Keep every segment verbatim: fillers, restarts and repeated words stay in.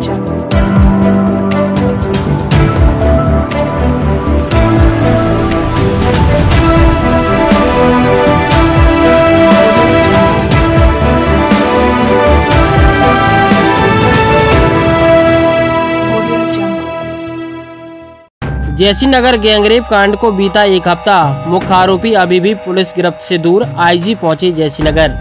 जैसी नगर गैंगरेप कांड को बीता एक हफ्ता, मुख्य आरोपी अभी भी पुलिस गिरफ्त से दूर। आईजी पहुंचे जैसी नगर।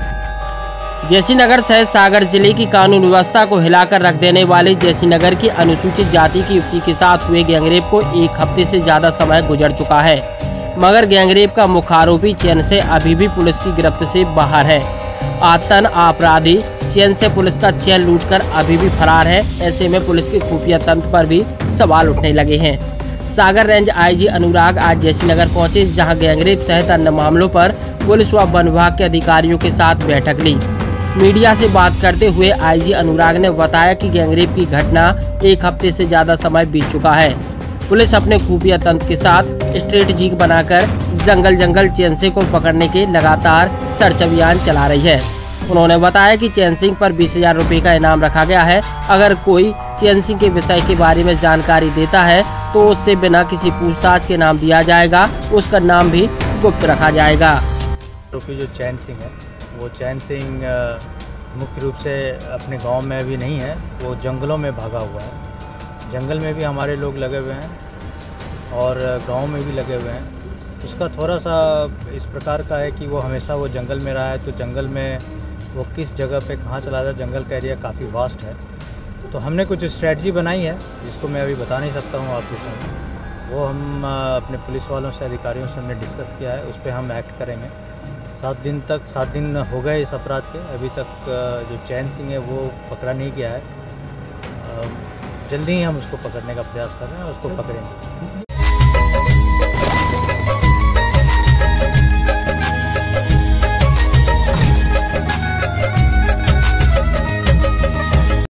जैसी नगर सहित सागर जिले की कानून व्यवस्था को हिलाकर रख देने वाले जैसी नगर की अनुसूचित जाति की युवती के साथ हुए गैंगरेप को एक हफ्ते से ज्यादा समय गुजर चुका है, मगर गैंगरेप का मुख्य आरोपी चैन से अभी भी पुलिस की गिरफ्त से बाहर है। आतन अपराधी चैन से पुलिस का चैन लूटकर अभी भी फरार है। ऐसे में पुलिस के खुफिया तंत्र पर भी सवाल उठने लगे हैं। सागर रेंज आईजी अनुराग आज जैसी नगर पहुंचे, जहां गैंगरेप सहित अन्य मामलों पर पुलिस व वन विभाग के अधिकारियों के साथ बैठक ली। मीडिया से बात करते हुए आईजी अनुराग ने बताया कि गैंगरेप की घटना एक हफ्ते से ज्यादा समय बीत चुका है। पुलिस अपने खुफिया तंत्र के साथ स्ट्रेटेजी बनाकर जंगल जंगल चैन सिंह को पकड़ने के लगातार सर्च अभियान चला रही है। उन्होंने बताया कि चैन सिंह पर बीस हजार रूपए का इनाम रखा गया है। अगर कोई चैन सिंह के विषय के बारे में जानकारी देता है तो उससे बिना किसी पूछताछ के नाम दिया जाएगा, उसका नाम भी गुप्त रखा जाएगा। आरोपी जो चैन सिंह है, वो चैन सिंह मुख्य रूप से अपने गांव में अभी नहीं है, वो जंगलों में भागा हुआ है। जंगल में भी हमारे लोग लगे हुए हैं और गांव में भी लगे हुए हैं। उसका थोड़ा सा इस प्रकार का है कि वो हमेशा वो जंगल में रहा है, तो जंगल में वो किस जगह पे कहाँ चला जाए, जंगल का एरिया काफ़ी वास्ट है। तो हमने कुछ स्ट्रेटजी बनाई है जिसको मैं अभी बता नहीं सकता हूँ आपके सामने। वो हम अपने पुलिस वालों से, अधिकारियों से हमने डिस्कस किया है, उस पर हम एक्ट करेंगे। सात दिन तक सात दिन हो गए इस अपराध के, अभी तक जो चैन सिंह है वो पकड़ा नहीं गया है। जल्दी ही हम उसको पकड़ने का प्रयास कर रहे हैं और उसको पकड़ेंगे।